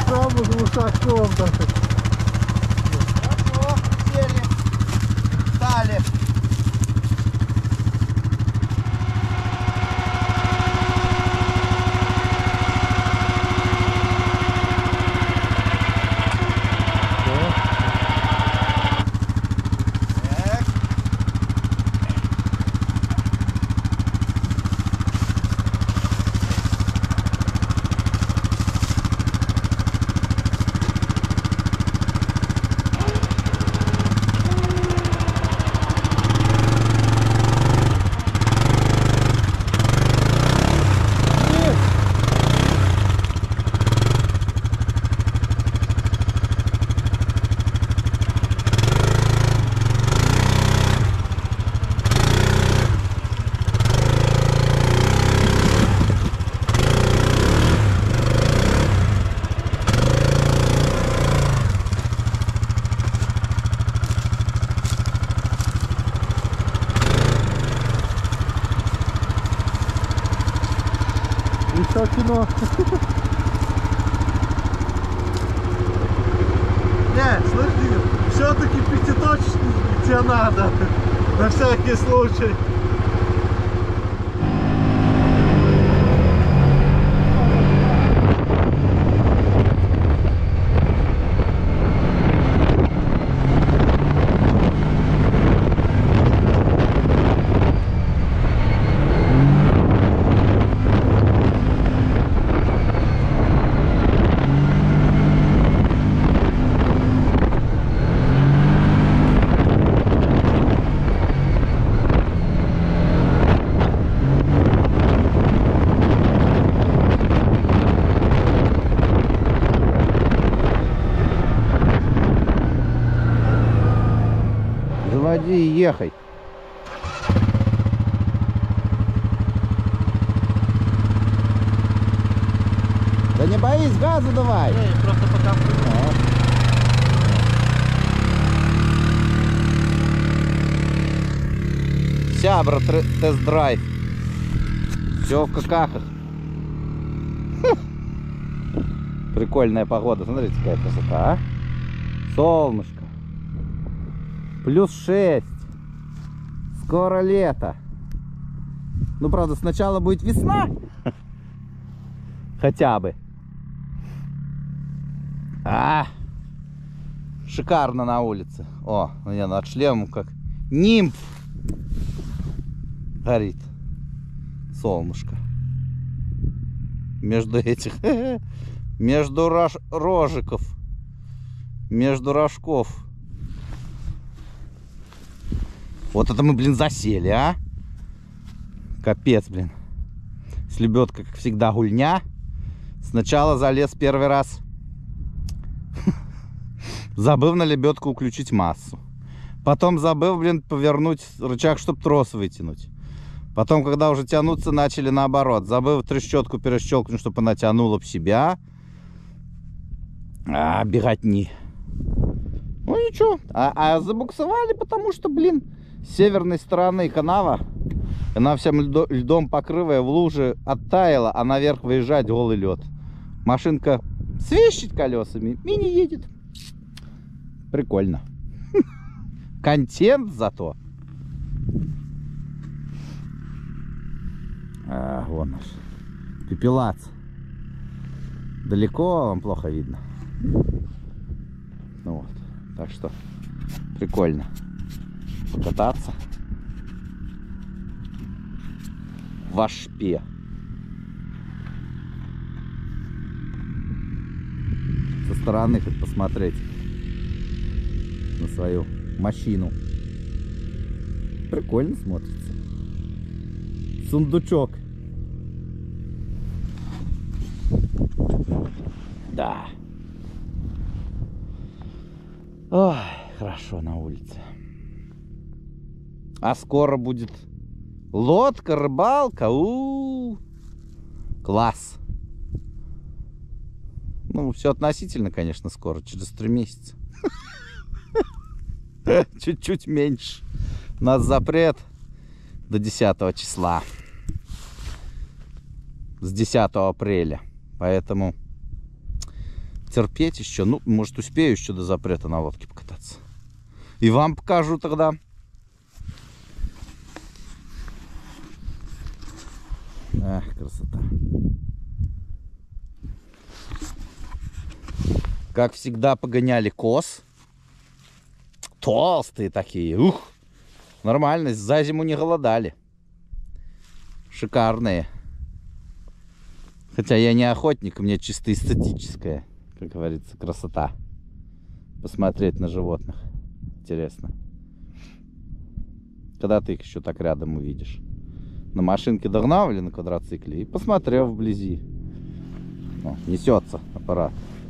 Правда, глушаком так. Хорошо, сели, встали. Еще кино. Не, слышь, Дим, все-таки пятиточечный тебе надо. На всякий случай. Заводи и ехай. Да не боись, газу давай. Не, просто пока. Сябра, тест-драйв. Все в какахах. Прикольная погода. Смотрите, какая красота, а? Солнышко. +6. Скоро лето. Ну, правда, сначала будет весна. Хотя бы. Шикарно на улице. О, у меня над шлемом как нимб горит. Солнышко. Между этих... Между рожиков. Между рожков. Вот это мы, блин, засели, а? Капец, блин. С лебедкой, как всегда, гульня. Сначала залез первый раз. Забыл на лебедку включить массу. Потом забыл, блин, повернуть рычаг, чтобы трос вытянуть. Потом, когда уже тянуться начали, наоборот. Забыл трещотку перещелкнуть, чтобы она тянула в себя. Беготни. Ну ничего. Забуксовали, потому что, блин, с северной стороны канава, она всем льдом покрывая, в луже оттаяла, а наверх выезжать голый лед. Машинка свищет колесами, мини едет. Прикольно. Контент зато. Вон наш пепелац. Далеко вам плохо видно. Ну вот. Так что прикольно покататься в Ашпе. Со стороны хоть посмотреть на свою махину. Прикольно смотрится. Сундучок. Да. Ой, хорошо на улице. А скоро будет лодка, рыбалка. Класс. Ну, все относительно, конечно, скоро. Через 3 месяца. Чуть-чуть меньше. У нас запрет до 10 числа. С 10 апреля. Поэтому терпеть еще. Ну, может, успею еще до запрета на лодке покататься. И вам покажу тогда. Ах, красота. Как всегда, погоняли коз. Толстые такие. Ух! Нормально, за зиму не голодали. Шикарные. Хотя я не охотник, у меня чисто эстетическая, как говорится, красота. Посмотреть на животных. Интересно. Когда ты их еще так рядом увидишь? На машинке догнал или на квадроцикле? И посмотрел вблизи. О, несется аппарат.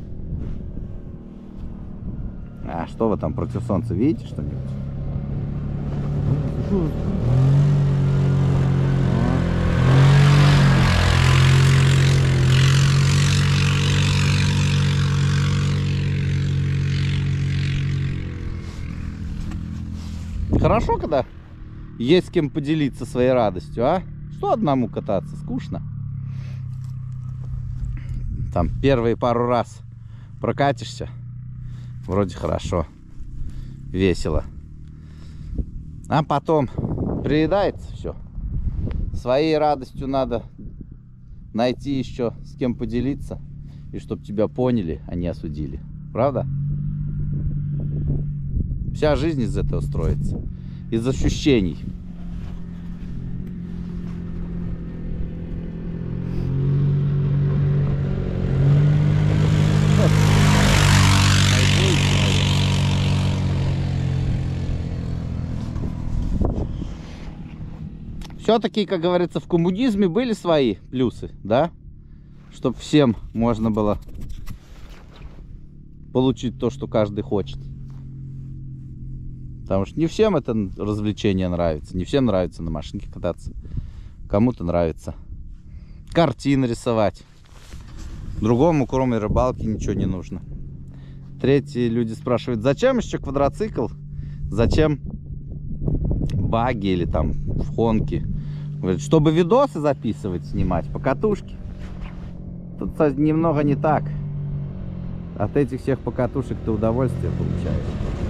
А что вы там против солнца видите что-нибудь? Хорошо, когда есть с кем поделиться своей радостью, а? Что одному кататься? Скучно. Там первые пару раз прокатишься, вроде хорошо, весело. А потом приедается все. Своей радостью надо найти еще с кем поделиться, и чтобы тебя поняли, а не осудили. Правда? Вся жизнь из этого строится. Из ощущений. Все-таки, как говорится, в коммунизме были свои плюсы, да? Чтобы всем можно было получить то, что каждый хочет. Потому что не всем это развлечение нравится. Не всем нравится на машинке кататься. Кому-то нравится картины рисовать. Другому, кроме рыбалки, ничего не нужно. Третьи люди спрашивают, зачем еще квадроцикл? Зачем баги или там фонки? Говорят, чтобы видосы записывать, снимать, покатушки. Тут немного не так. От этих всех покатушек ты удовольствие получаешь.